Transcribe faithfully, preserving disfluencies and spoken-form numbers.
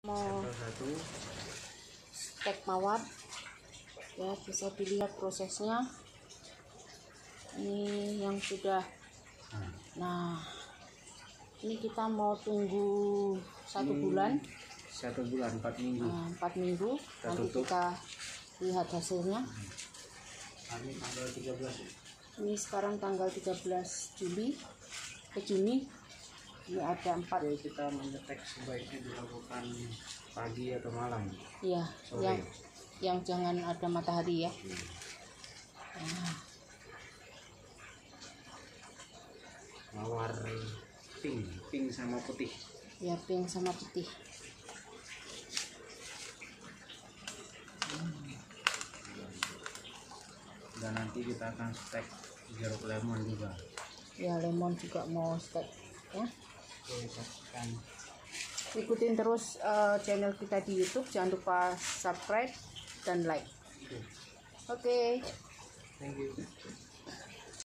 Mau satu stek mawar ya, bisa dilihat prosesnya. Ini yang sudah. Nah, ini kita mau tunggu satu Ini bulan satu bulan empat minggu nah, empat minggu kita nanti tutup. kita lihat hasilnya. Ini tanggal tiga belas ya? Ini sekarang tanggal tiga belas Juli ke Juni. Ini ada empat. Oke, kita menyetek sebaiknya dilakukan pagi atau malam. Iya, Sore. yang yang jangan ada matahari ya. Hmm. Nah, Mawar pink, pink sama putih. ya pink sama putih. Dan nanti kita akan stek jeruk lemon juga. Ya, lemon juga mau stek ya. Oke, saksikan. Ikutin terus uh, channel kita di YouTube, jangan lupa subscribe dan like. Oke. Oke. Thank you.